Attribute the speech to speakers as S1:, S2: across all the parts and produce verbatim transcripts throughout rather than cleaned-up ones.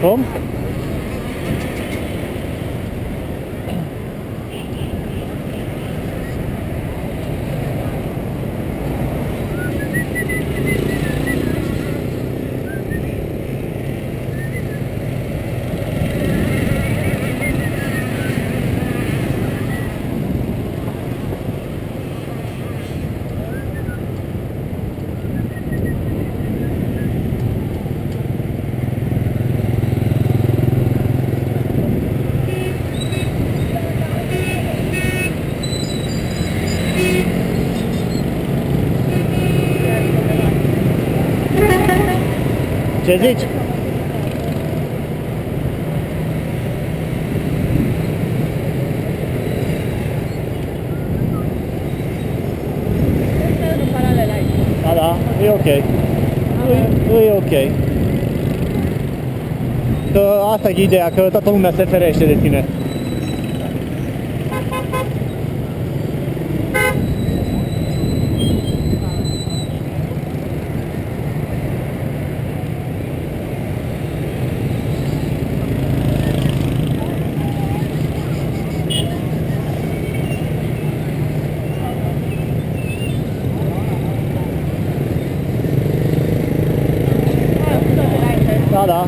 S1: Cum? Ce zici? Da, da, e ok. E, e ok. Că asta e ideea, că toată lumea se ferește de tine. Da, da.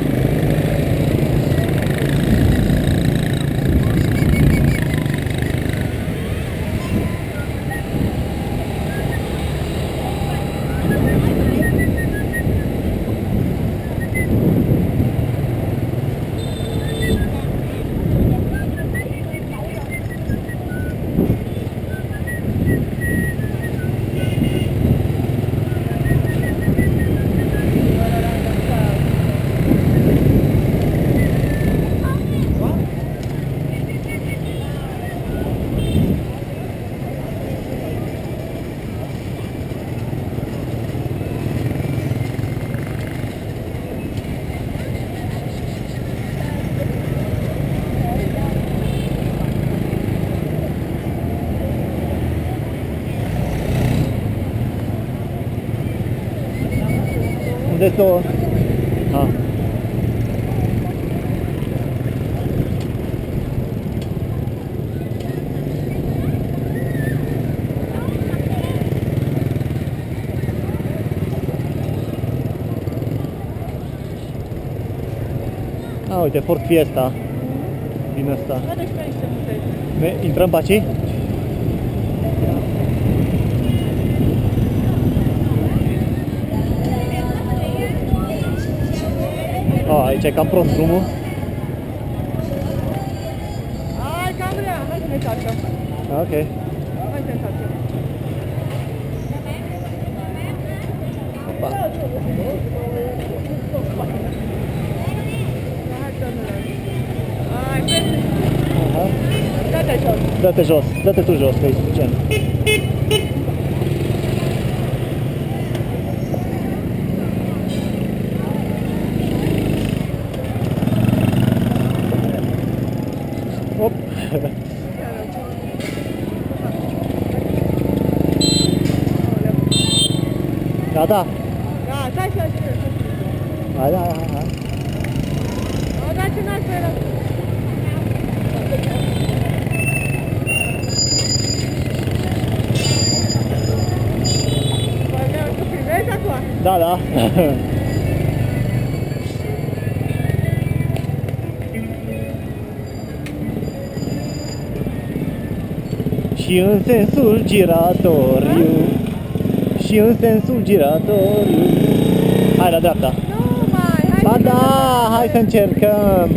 S1: Unde sunt? Ah. Ah, uite, Ford Fiesta din ăsta. Intrăm pe aici? Oh, aici e cam prost drumul.
S2: Hai, cam vrea, hai să ne întoarcem.
S1: Ok.
S2: Hai să ne întoarcem.
S1: Opa.
S2: Hai, domnule. Hai, vezi?
S1: Aha.
S2: Dă-te jos.
S1: Dă-te jos, dă-te tu jos, că e suficient. Op. Gata?
S2: Da, stai să ajungem.
S1: Hai, hai, hai, hai.
S2: O, dar ce n-ai spera? Păi, tu primești acum?
S1: Da, da. Și în sensul giratoriu, și în sensul giratoriu. Hai la dreapta.
S2: Nu mai, hai.
S1: Ba da, hai să încercăm.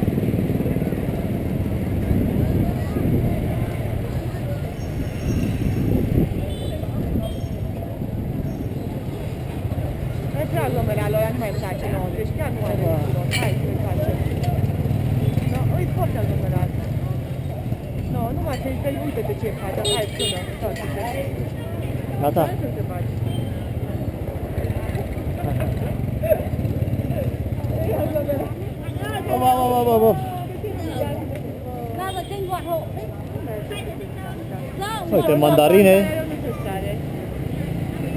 S2: Nu prea aglomeralul ăla nu mai place nouă, deci chiar nu mai vreau. Hai să ne facem. No, uite foarte aglomerat. No, nu mai trebuie, uite-te ce faci, hai sună, toate.
S1: Gata.
S2: Hai să te faci.
S1: Op, op, op, op, op. Uite, mandarine.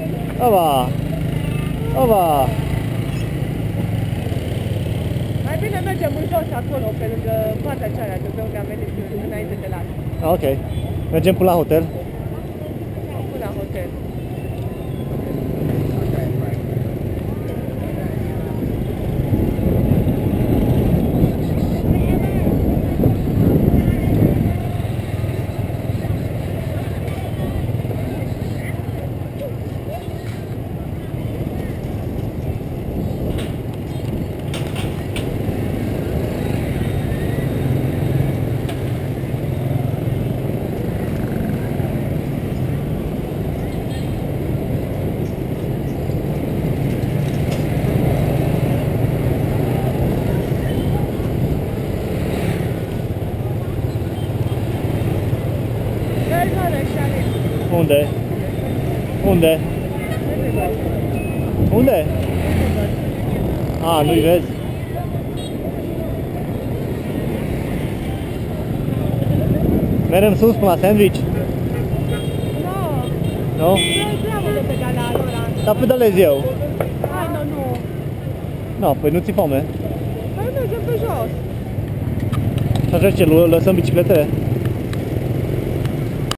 S1: Oba! Oba!
S2: Mai bine Bine, mergem în jos acolo, pe lângă partea cealaltă, de unde am venit înainte de la
S1: Ah, ok. Mergem până la hotel.
S2: până la hotel.
S1: Unde? Unde? Unde? A, nu-i vezi? Merem sus până la sandwich?
S2: Nu,
S1: Nu?
S2: nu treabă de pedala lor.
S1: Dar pedalez eu.
S2: Hai, nu, nu.
S1: Nu, păi nu ți foame.
S2: Hai, mergem pe jos.
S1: Și așa ce, lăsăm bicicletele?